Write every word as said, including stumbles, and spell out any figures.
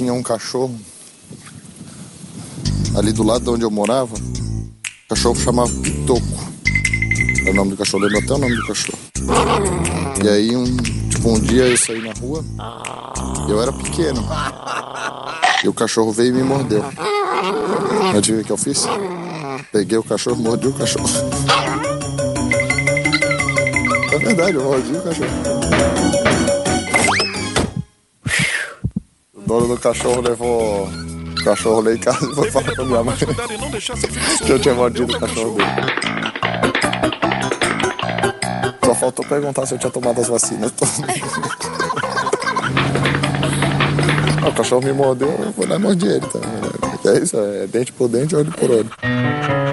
tinha um cachorro ali do lado de onde eu morava. O cachorro chamava Pitoco. É o nome do cachorro, lembro até o nome do cachorro. E aí, um, tipo, um dia eu saí na rua, eu era pequeno, e o cachorro veio e me mordeu. Adivinha o que eu fiz? Peguei o cachorro, mordi o cachorro. É verdade, eu mordi o cachorro. O dono do cachorro levou o cachorro lá em casa e foi falar pra minha mãe que eu tinha mordido o cachorro dele. Só faltou perguntar se eu tinha tomado as vacinas. O cachorro me mordeu, eu fui lá e mordi ele também. Né? É isso, é dente por dente, olho por olho.